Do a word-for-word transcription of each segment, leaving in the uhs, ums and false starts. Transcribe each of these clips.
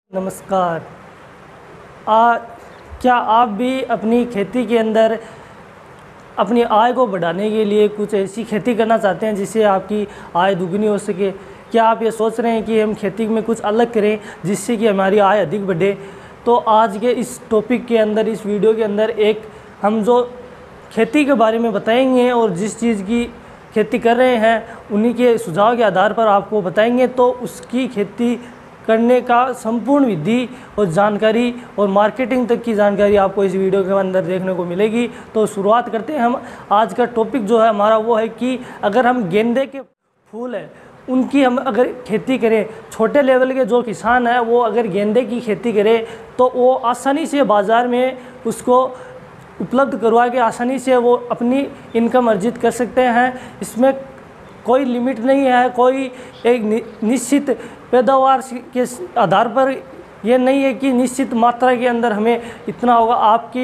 नमस्कार। आ, क्या आप भी अपनी खेती के अंदर अपनी आय को बढ़ाने के लिए कुछ ऐसी खेती करना चाहते हैं जिससे आपकी आय दुगनी हो सके? क्या आप ये सोच रहे हैं कि हम खेती में कुछ अलग करें जिससे कि हमारी आय अधिक बढ़े? तो आज के इस टॉपिक के अंदर, इस वीडियो के अंदर एक हम जो खेती के बारे में बताएंगे और जिस चीज़ की खेती कर रहे हैं उन्हीं के सुझाव के आधार पर आपको बताएंगे, तो उसकी खेती करने का संपूर्ण विधि और जानकारी और मार्केटिंग तक की जानकारी आपको इस वीडियो के अंदर देखने को मिलेगी। तो शुरुआत करते हैं हम। आज का टॉपिक जो है हमारा वो है कि अगर हम गेंदे के फूल हैं उनकी हम अगर खेती करें, छोटे लेवल के जो किसान हैं वो अगर गेंदे की खेती करें तो वो आसानी से बाज़ार में उसको उपलब्ध करवा के आसानी से वो अपनी इनकम अर्जित कर सकते हैं। इसमें कोई लिमिट नहीं है, कोई एक निश्चित पैदावार के आधार पर ये नहीं है कि निश्चित मात्रा के अंदर हमें इतना होगा। आपकी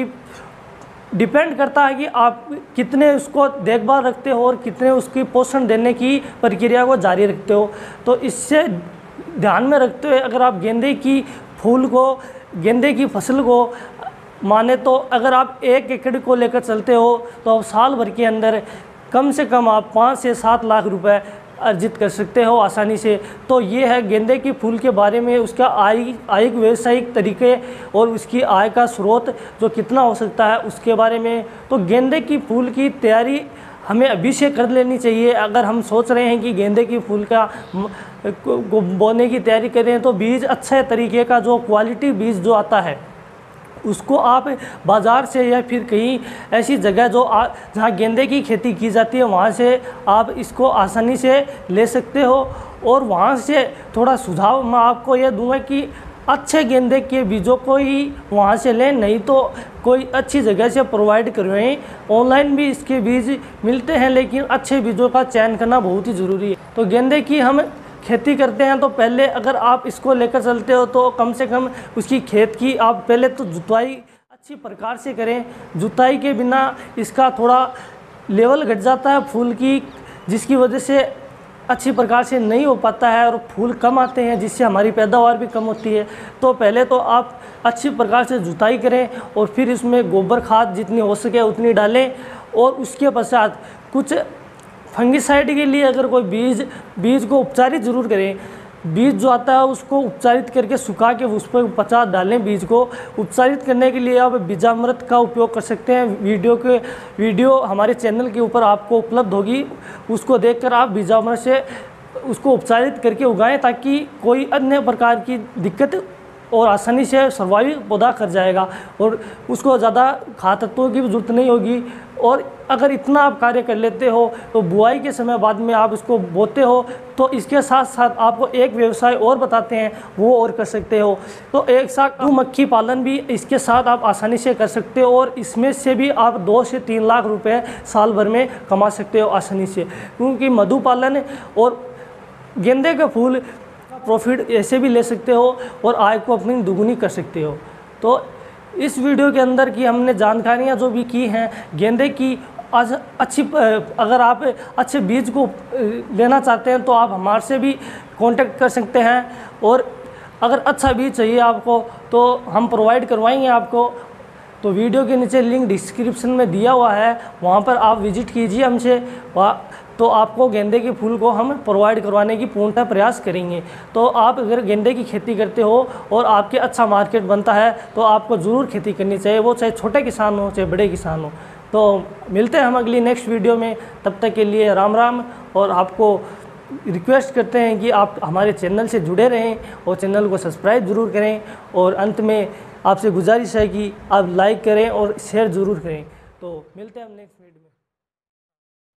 डिपेंड करता है कि आप कितने उसको देखभाल रखते हो और कितने उसकी पोषण देने की प्रक्रिया को जारी रखते हो। तो इससे ध्यान में रखते हुए अगर आप गेंदे की फूल को, गेंदे की फसल को माने तो अगर आप एक एकड़ को लेकर चलते हो तो आप साल भर के अंदर कम से कम आप पाँच से सात लाख रुपए अर्जित कर सकते हो आसानी से। तो ये है गेंदे के फूल के बारे में, उसका आय आय व्यावसायिक तरीके और उसकी आय का स्रोत जो कितना हो सकता है उसके बारे में। तो गेंदे की फूल की तैयारी हमें अभी से कर लेनी चाहिए। अगर हम सोच रहे हैं कि गेंदे की फूल का को बोने की तैयारी करें तो बीज अच्छे तरीके का, जो क्वालिटी बीज जो आता है उसको आप बाज़ार से या फिर कहीं ऐसी जगह जो जहाँ गेंदे की खेती की जाती है वहाँ से आप इसको आसानी से ले सकते हो। और वहाँ से थोड़ा सुझाव मैं आपको ये दूंगा कि अच्छे गेंदे के बीजों को ही वहाँ से लें, नहीं तो कोई अच्छी जगह से प्रोवाइड करवाएं। ऑनलाइन भी इसके बीज मिलते हैं लेकिन अच्छे बीजों का चयन करना बहुत ही ज़रूरी है। तो गेंदे की हम खेती करते हैं तो पहले अगर आप इसको लेकर चलते हो तो कम से कम उसकी खेत की आप पहले तो जुताई अच्छी प्रकार से करें। जुताई के बिना इसका थोड़ा लेवल घट जाता है फूल की, जिसकी वजह से अच्छी प्रकार से नहीं हो पाता है और फूल कम आते हैं, जिससे हमारी पैदावार भी कम होती है। तो पहले तो आप अच्छी प्रकार से जुताई करें और फिर इसमें गोबर खाद जितनी हो सके उतनी डालें। और उसके पश्चात कुछ फंगिसाइड के लिए अगर कोई बीज बीज को उपचारित ज़रूर करें। बीज जो आता है उसको उपचारित करके सुखा के उस पर पचास डालें। बीज को उपचारित करने के लिए आप बीजामृत का उपयोग कर सकते हैं। वीडियो के वीडियो हमारे चैनल के ऊपर आपको उपलब्ध होगी, उसको देखकर आप बीजामृत से उसको उपचारित करके उगाएं ताकि कोई अन्य प्रकार की दिक्कत और आसानी से सर्वाइव पौधा कर जाएगा और उसको ज़्यादा खाद तत्वों की भी जरूरत नहीं होगी। और अगर इतना आप कार्य कर लेते हो तो बुआई के समय बाद में आप इसको बोते हो तो इसके साथ साथ आपको एक व्यवसाय और बताते हैं, वो और कर सकते हो। तो एक साथ मधुमक्खी पालन भी इसके साथ आप आसानी से कर सकते हो और इसमें से भी आप दो से तीन लाख रुपए साल भर में कमा सकते हो आसानी से, क्योंकि मधु पालन और गेंदे का फूल प्रॉफिट ऐसे भी ले सकते हो और आय को अपनी दुगुनी कर सकते हो। तो इस वीडियो के अंदर की हमने जानकारियाँ जो भी की हैं गेंदे की, आज अच्छी अगर आप अच्छे बीज को लेना चाहते हैं तो आप हमारे से भी कांटेक्ट कर सकते हैं। और अगर अच्छा बीज चाहिए आपको तो हम प्रोवाइड करवाएंगे आपको। तो वीडियो के नीचे लिंक डिस्क्रिप्शन में दिया हुआ है, वहाँ पर आप विजिट कीजिए हमसे, वहाँ तो आपको गेंदे के फूल को हम प्रोवाइड करवाने की पूर्णतः प्रयास करेंगे। तो आप अगर गेंदे की खेती करते हो और आपके अच्छा मार्केट बनता है तो आपको ज़रूर खेती करनी चाहिए, वो चाहे छोटे किसान हो चाहे बड़े किसान हो। तो मिलते हैं हम अगली नेक्स्ट वीडियो में, तब तक के लिए राम राम। और आपको रिक्वेस्ट करते हैं कि आप हमारे चैनल से जुड़े रहें और चैनल को सब्सक्राइब ज़रूर करें। और अंत में आपसे गुजारिश है कि आप लाइक करें और शेयर ज़रूर करें। तो मिलते हैं हम नेक्स्ट वीडियो में।